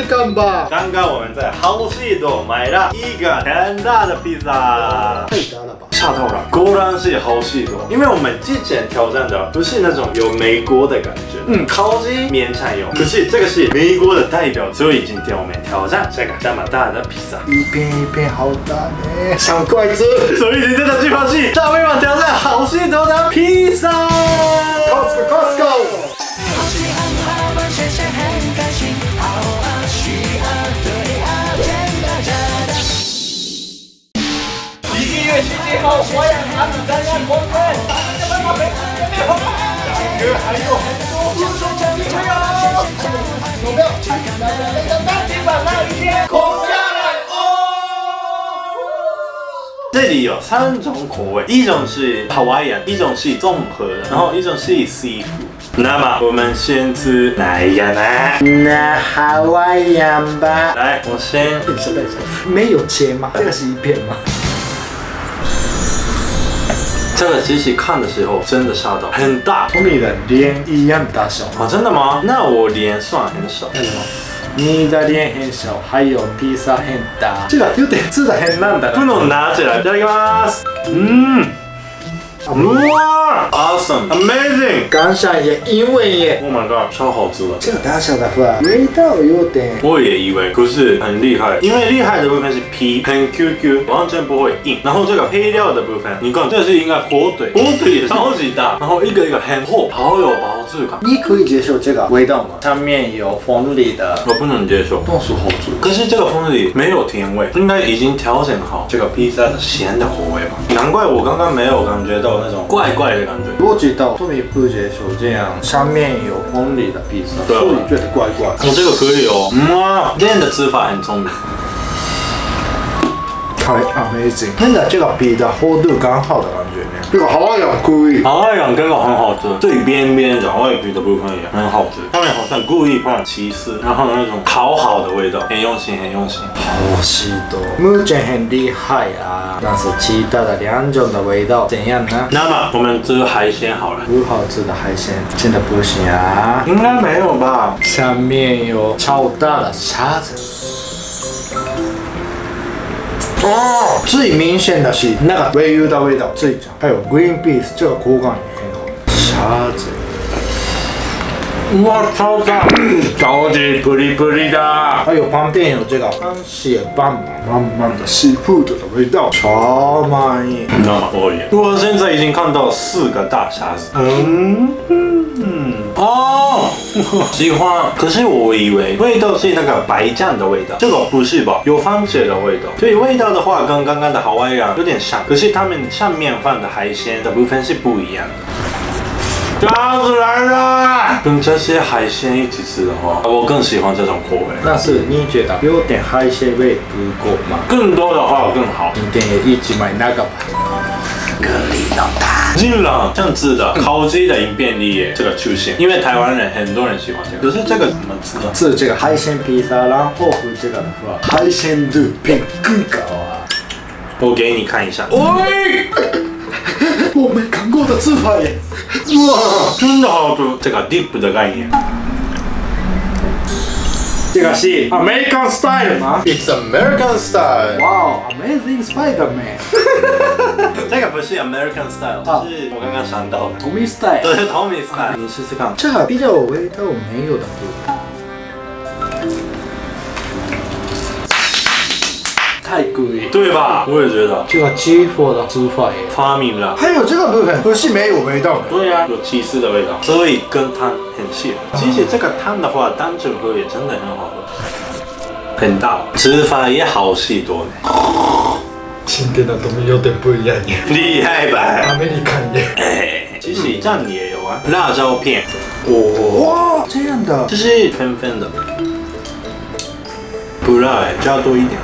看吧。 刚刚我们在好事多买了一个很大的披萨， 太大了吧？ 吓到了，果然是好事多。因为我们之前挑战的不是那种有美国的感觉，烤鸡勉强有，可是这个是美国的代表，所以今天我们挑战这个这么大的披萨， 一片一片好大呢，像筷子。 所以今天的计划是大胃王挑战好事多的披萨。 Costco。 好气很好玩，谢谢很开心，好啊，需啊，对啊，真的真的。 1个月时间后，我要拿你3万公分，大家帮我陪见面好吗？这个还有很多不同的机会哦。 有没有？ 今晚那一天空下来哦。 这里有3种口味，一种是 Hawaiian， 一种是综合的，然后一种是 seafood。那么我们先吃哪一个呢？ 那 Hawaiian 吧。 来，我先。 等一下，没有切吗？这个是一片吗？ 这个机器看的时候真的吓到，很大。 和你的脸一样大小。 哦，真的吗？那我脸算很小。 你的脸很小，还有披萨很大。这个有点吃的很烂的。 不能拿起来。いただきます。哇 ，awesome， amazing， 刚想也因为耶。 Oh my god， 超好吃的。 这个大小的话，味道有点。 我也以为，可是很厉害，因为厉害的部分是皮很 QQ， 完全不会硬。然后这个配料的部分，你看，这是应该火腿，火腿也超级大，然后一个一个很厚，好有饱质感。 你可以接受这个味道吗？上面有凤梨的， 我不能接受， 都是好吃。 可是这个凤梨没有甜味，应该已经调整好这个披萨的咸的口味吧？难怪我刚刚没有感觉到那种怪怪的感觉。 我知道托米不接受这样上面有凤梨的披萨， 对啊所以觉得怪怪。 我这个可以哦，哇，练的吃法很聪明。 太 amazing， 真的这个皮的厚度刚好的感觉呢。这个好像故意。 好像这个很好吃，最边边的外皮的部分也很好吃。他们好像故意放起司，然后那种烤好的味道，很用心，很用心。 好许多，目前很厉害啊，但是其他的2种的味道怎样呢？ 那么我们吃海鲜好了。 不好吃的海鲜真的不行啊！ 应该没有吧？ 上面有超大的虾子。哦，最明显的是那个鲔鱼的味道最强，还有 green beef 这个口感也很好。虾子， 哇，超大，超级プリプリ的。 还有旁边有这个汤蟹棒，满满的seafood的味道，超满意。 那么多耶！我现在已经看到4个大虾子。哦，喜欢。可是我以为味道是那个白酱的味道，这个不是吧？有番茄的味道，所以味道的话跟刚刚的好味啊有点像。可是他们上面放的海鲜的部分是不一样的。虾子来了！跟这些海鲜一起吃的话，我更喜欢这种口味。 但是你觉得有点海鲜味不够吗？ 更多的话更好。 今天也一起买那个吧。蛤蜊浓汤。 竟然这样子的烤鸡的影片里也这个出现，因为台湾人很多人喜欢这个。可是这个怎么吃啊？ 是这个海鲜披萨，然后这个的话，海鲜的变更高啊！ 我给你看一下。 喂，我没看过的吃法耶！哇， 真的好吃。这个 dip 的概念。 这个是 American Style 吗 It's American style. 哇 ，Amazing Spider-Man， 这个不是 American style，是我刚刚想到的。 Tommy Style， 对，Tommy style，你试试看。 这个比较味道没有的部分。太贵， 对吧？我也觉得这个激活的吃法耶。 发明了。 还有这个部分不是没有味道的。 对呀、有起司的味道，所以跟汤很适合。其实这个汤的话，单纯喝也真的很好喝，很大，吃法也好许多呢。 今天的东西有点不一样耶， 厉害吧？ 阿美利看耶。 哎，其实酱也有啊，辣椒片， 哇，这样的， 这是分分的，不辣哎，加多一点。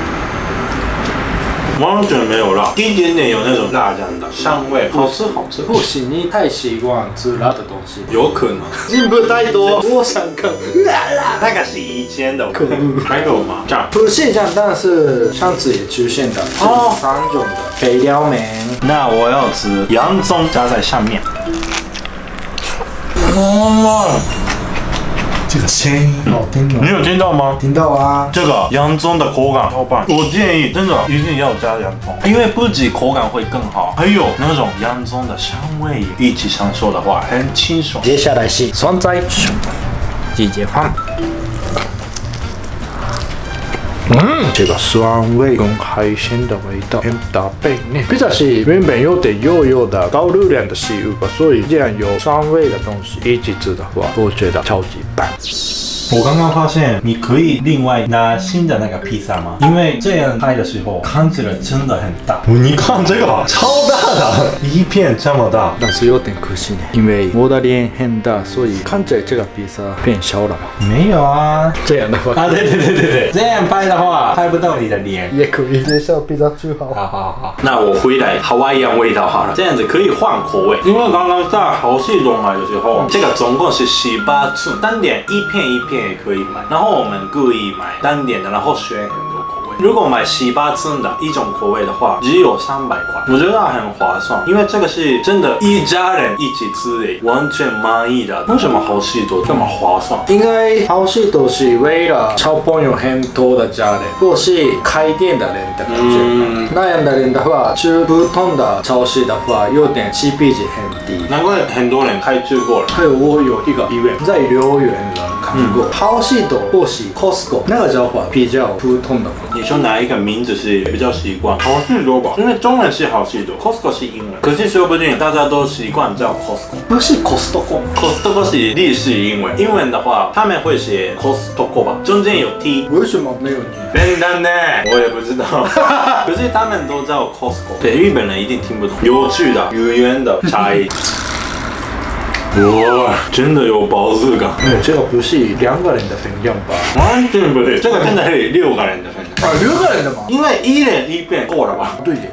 完全没有辣，一点点有那种辣酱的香味，好吃好吃。 不行，你太习惯吃辣的东西， 有可能进步太多。我想看那个是以前的， 可恶还有吗？这样不是这样，但是上次也出现的哦 3种的肥料面。 那我要吃洋葱加在上面。 这个声音好听哦。 你有听到吗？ 听到啊。 这个洋葱的口感超棒，我建议真的一定要加洋葱，因为不止口感会更好，还有那种洋葱的香味一起享受的话，很清爽。 接下来是酸菜，季节饭。这个酸味跟海鲜的味道很搭配呢。披萨是原本有点油油的高热量的食物吧，所以既然有酸味的东西一起吃的话，我觉得超级棒。 我刚刚发现你可以另外拿新的那个披萨吗？因为这样拍的时候看起来真的很大。你看这个超大的，一片这么大。 但是有点可惜呢，因为我的脸很大，所以看起来这个披萨变小了嘛。 没有啊， 这样的话啊对，这样拍的话拍不到你的脸。 也可以接受披萨就好。 好，那我回来ハワイアン味道好了，这样子可以换口味。因为刚刚在好市中买的时候，这个总共是18寸，单点一片一片也可以买，然后我们故意买单点的，然后选很多口味。如果买18寸的一种口味的话，只有300块，我觉得很划算，因为这个是真的一家人一起吃的，完全满意的。为什么好市多这么划算？ 应该好市多是为了小朋友很多的家人，或是开店的人的感觉。那样的人的话，吃普通的超市的话，有点 CP 值很低。 难怪很多人开吃过了。 还有我有一个医院在留园的看过，好市多或是 Costco 那个叫法比较普通的。 你说哪一个名字是比较习惯？好市多吧，因为中文是好市多 ，Costco 是英文，可是说不定大家都习惯叫 Costco。 不是 Costco。Costco 是历史英文，英文的话他们会写 Costco 吧，中间有 T。 为什么没有 T？ 简单呢，我也不知道。可是他们都叫 Costco， 对，日本人一定听不懂。有趣的语言的差异。哇，真的有饱足感。 这个不是2个人的分量吧？ 完全不对，这个真的可以6个人的分量。 6个人的吗？ 因为1人1片够了吧？ 对的。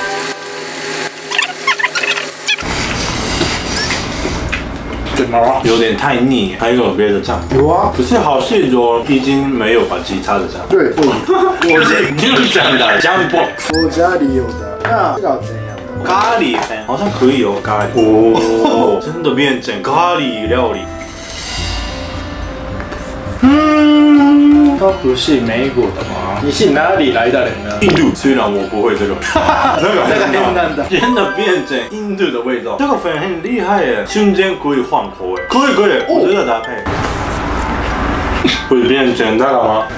怎么了？ 有点太腻，还有别的酱？ 有啊， 可是好市多已经没有把其他的酱。 对， 我是你讲的酱 box， 我家里有的。那这个怎样？ 咖喱粉好像可以有咖喱哦，真的变成咖喱料理。 他不是美国的吗？你是哪里来的人呢？ 印度，虽然我不会这个，那个很难的， 真的变成印度的味道。这个粉很厉害耶，瞬间可以换口味，可以，我觉得搭配。会变简单了吗？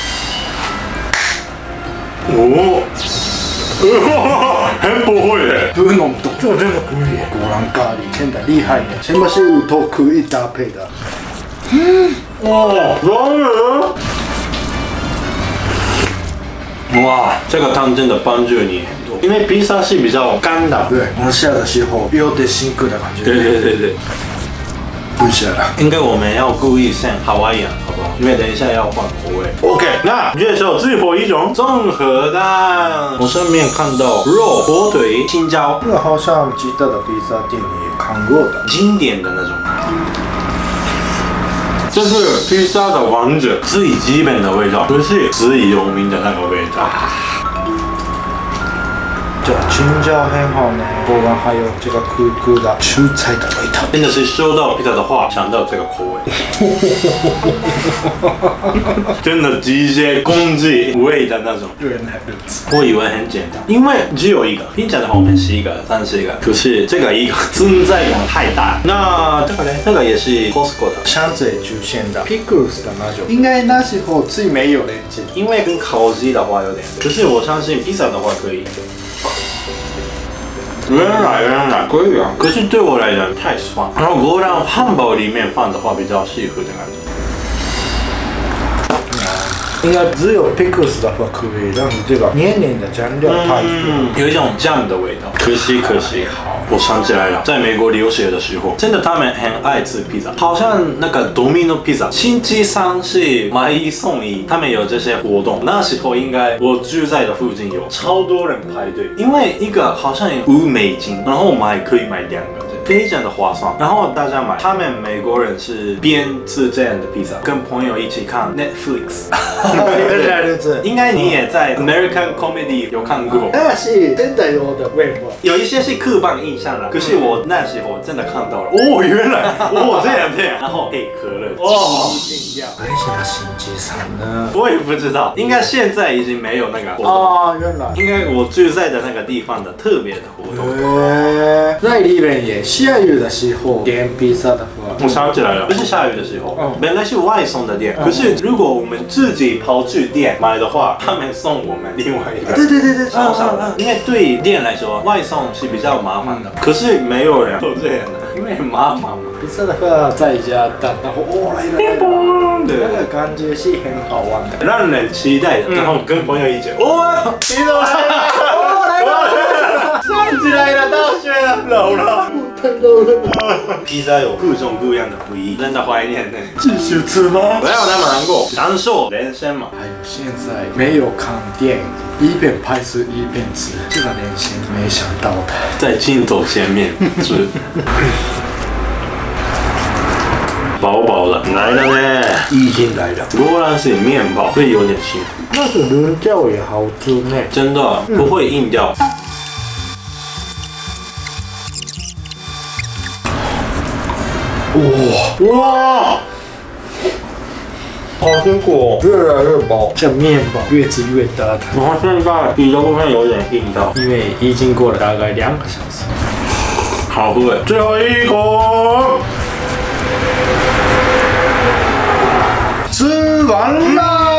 哦。很不会耶， 不弄懂，这个真的可以耶。果然咖喱真的厉害呢，什么食物都可以搭配的。 当然。哇，这个汤真的帮助你很多，因为披萨是比较干的。 对，我下的时候有点辛苦的感觉。 对。 不下了， 应该我们要故意像ハワイアン，好不好？因为等一下要换口味。OK， 那接受最后一种综合蛋。我上面看到肉、火腿、青椒， 这个好像其他的披萨店也看过的， 经典的那种。这是披萨的王者，最基本的味道，不是最有名的那个味道。 这个青椒很好呢，口感还有这个苦苦的蔬菜的味道， 真的是说到披萨的话，想到这个口味，真的机械攻击味的那种。 原来如此， 我以为很简单，因为只有一个，披萨的后面是一个、30个，可是这个一个存在感太大。那这个呢？这个也是 Costco 的， 上次出现的 pickles 的那种，应该那时候最没有人吃， 因为跟烤鸡的话有点，可是我相信披萨的话可以。原来可以啊，可是对我来讲太酸，然后如果让汉堡里面放的话比较适合的感觉。 应该只有 pickles 的话可以，但是这个黏黏的酱料太多， 有一种酱的味道。可惜，好，我想起来了，在美国留学的时候，真的他们很爱吃披萨，好像那个 Domino 披萨，星期三是买1送1，他们有这些活动。那时候应该我住在的附近有超多人排队，因为一个好像有5美金，然后可以买2个。 非常的划算。然后大家买，他们美国人是边吃这样的披萨，跟朋友一起看 Netflix。 原来如此。 应该你也在 American Comedy 有看过。 那是真的有的味道。 有一些是刻板印象啦，可是我那时候真的看到了，哦，原来哦这样，然后配可乐，哦， 一定要。为什么星期三呢？ 我也不知道，应该现在已经没有那个活动。 哦，原来。 应该我住在的那个地方的特别的活动。 在里面也下雨的时候点披萨的话， 我想起来了，不是下雨的时候，本来是外送的店，可是如果我们自己跑去店买的话，他们送我们另外一个。 对， 超少的，因为对店来说，外送是比较麻烦的。可是没有人做这样的，因为很麻烦嘛。 披萨的话在家等，然后来了， 对， 那个感觉是很好玩的， 让人期待的。然后跟朋友一起，哇， 披萨来了，来了， 站起来了，大学了，老了。 太老了。 披萨有各种各样的回忆，真的怀念呢。 继续吃吗？ 不要那么难过，享受人生嘛。 还有现在没有看电影，一边拍摄一边吃，这个年轻没想到的。 在镜头前面吃，饱饱的来了呢， 已经来了。 果然是面包，会有点辛苦， 但是人教也好吃呢。 真的不会硬掉。哇！好辛苦哦， 越来越薄，这面包越吃越大的， 然后现在皮的部分有点硬到， 因为已经过了大概2个小时。 好喝哎！最后一口， 吃完啦！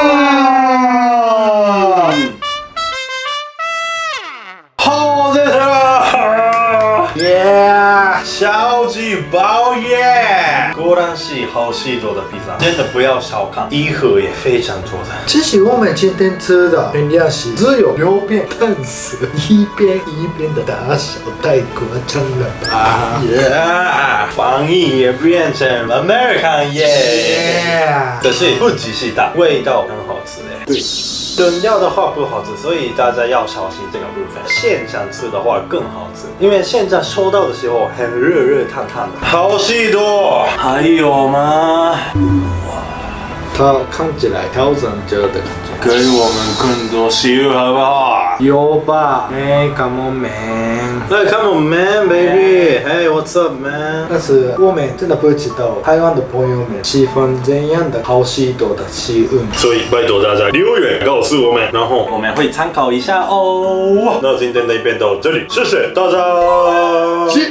好的了， 耶！ 超级饱耶！果然是好许多的披萨，真的不要小看，一盒也非常多的。 其实我们今天吃的分量是只有6片，但是一边的大小太夸张了吧？ 防疫也变成 American 耶！可是不只是大，味道很好吃哎。对。冷掉的话不好吃，所以大家要小心这个部分。现场吃的话更好吃，因为现在收到的时候很热烫烫的。好许多，还有吗？ 它看起来挑战者的感觉， 给我们更多食物好不好？ 有吧？哎 ，Come on man！ Hey, come on man, baby! Hey, what's up, man? 但是我们真的不知道台湾的朋友们喜欢怎样的好许多的食物， 所以拜托大家留言告诉我们，然后我们会参考一下哦。那今天的影片到这里，谢谢大家。